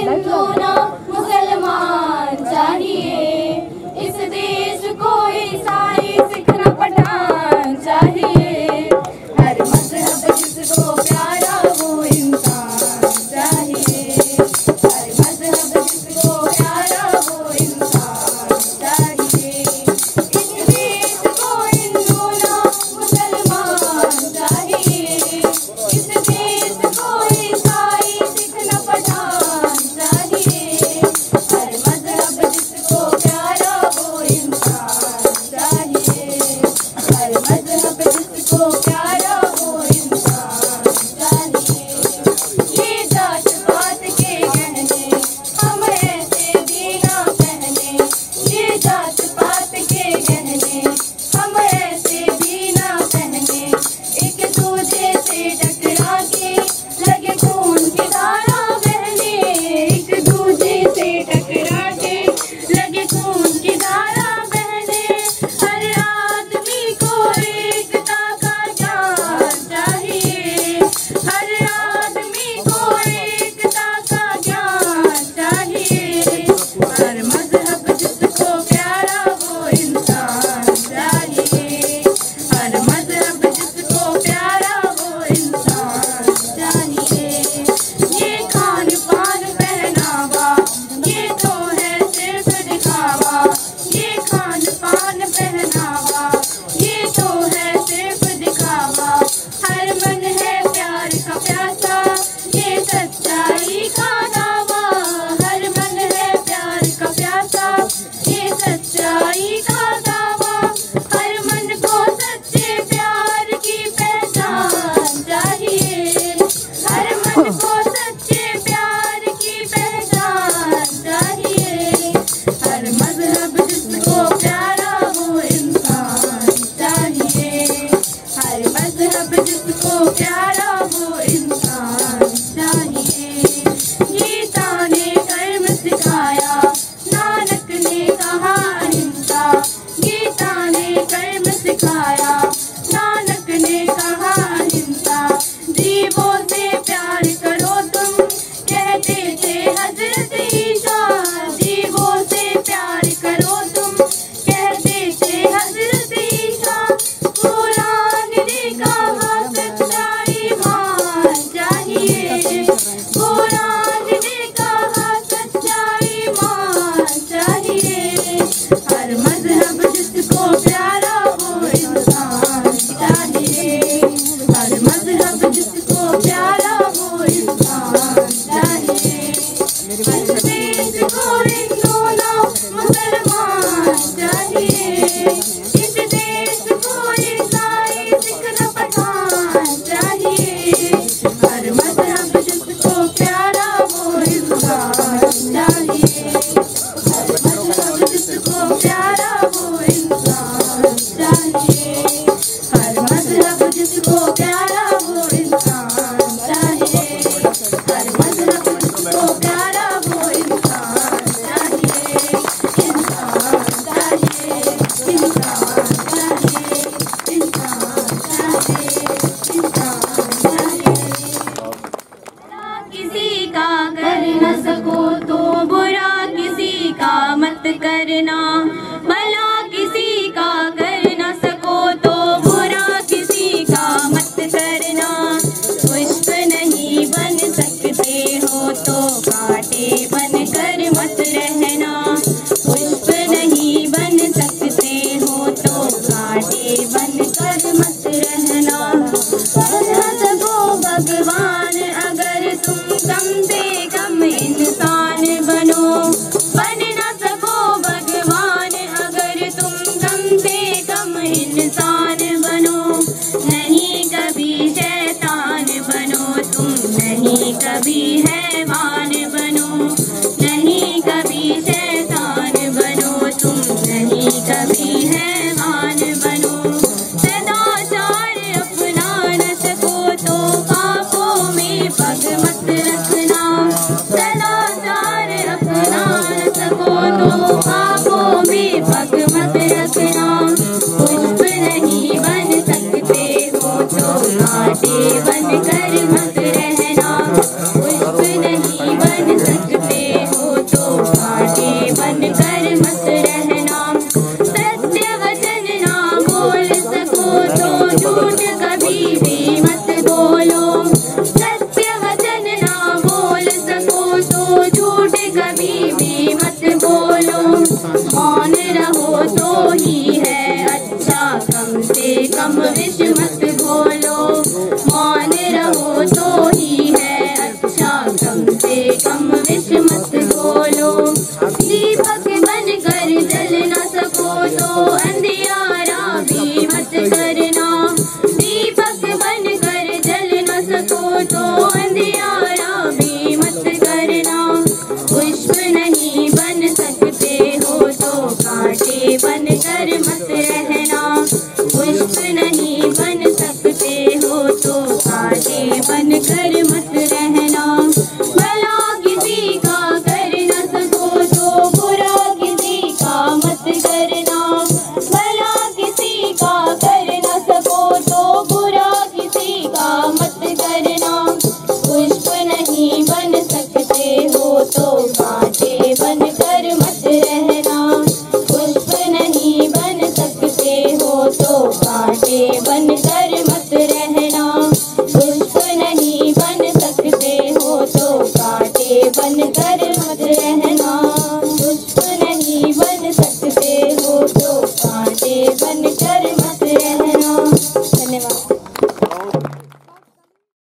हिंदू ना मुसलमान चाहिए, इस देश को ईसाई सिख ना पठान चाहिए, हर मजहब जिसको प्यारा वो इंसान चाहिए, हर मजहब जिसको प्यारा वो इंसान चाहिए, इस देश को हिंदू ना मुसलमान चाहिए, इस देश को ईसाई सिख ना पठान चाहिए, हर मजहब जिसको प्यारा वो इंसान चाहिए, हर मजहब जिसको प्यारा वो इंसान चाहिए। ये जात पात के गहने हम ऐसे भी ना पहने, ये जात पात के गहने हम ऐसे भी ना पहने, एक दूजे से टकरा के लगे खून की धारा बहने, एक दूजे से टकरा के लगे खून की धारा बहने, हर आदमी को एकता का ज्ञान चाहिए, हर आदमी को एकता का ज्ञान चाहिए, हर मजहब जिसको प्यारा वो इंसान चाहिए, हर मजहब जिसको प्यारा वो इंसान चाहिए। ये खान पान पहनावा ये तो है सिर्फ दिखावा, ये खान पान पहनावा ये तो है सिर्फ दिखावा, हर मन है प्यार का प्यासा ये सच्चाई का दावा, हर मन है प्यार का प्यासा ये सच्चाई का दावा, हर मन को सच्चे प्यार की पहचान चाहिए, हर मन को सच्चे प्यार की पहचान चाहिए, हर मजहब जिसको प्यारा वो इंसान चाहिए, हर मजहब जिसको प्यारा वो इंसान चाहिए। गीता ने कर्म सिखाया, नानक ने कहा अहिंसा, गीता ने कर्म सिखाया, नानक ने कहा अहिंसा, जीवों से प्यार करो तुम कहते थे हजरत ईसा, जीवों से प्यार करो तुम कहते थे हजरत ईसा, कुरान ने कहा सच्चा ईमान चाहिए, कुरान ने कहा सच्चा ईमान चाहिए, हर मजहब जिसको प्यारा वो इंसान चाहिए, हर मजहब जिसको प्यारा वो इंसान चाहिए, इस देश को हिंदू ना मुसलमान चाहिए, इस देश को ईसाई सिख ना पठान चाहिए, हर मजहब जिसको प्यारा वो इंसान चाहिए, हर मजहब जिसको प्यारा वो इंसान चाहिए, हर मजहब जिसको प्यारा वो इंसान चाहिए, हर मजहब जिसको प्यारा वो इंसान चाहिए, इंसान चाहिए, इंसान चाहिए, इंसान चाहिए, इंसान चाहिए। भला किसी का कर न सको तो बुरा किसी का मत करना, भला किसी का कर न सको तो बुरा किसी का मत करना, पुष्प नहीं बन सकते हो तो कांटे बन कर मत रहना, पुष्प नहीं बन सकते हो तो कांटे बन कर मत रहना, बन न सको भगवान अगर तुम कम से कम इंसान बनो, बन न सको भगवान अगर तुम कम से कम इंसान बनो, नहीं कभी शैतान बनो तुम, नहीं कभी हैवान बनो, नहीं कभी शैतान बनो तुम, नहीं कभी हैवान बनो, सदाचार अपना न सको तो पापों में पग मत रखना, सदाचार अपना न सको तो पापों में पग मत रखना, पुष्प नहीं बन सकते हो तो कांटे बन कर मत रहना, पुष्प नहीं बन सकते ही है अच्छा, कम से कम विष मत घोलो, मौन रहो तो ही है अच्छा, कम से कम विष मत घोलो। दीपक बनकर जल न सको तो अंधियारा भी मत कर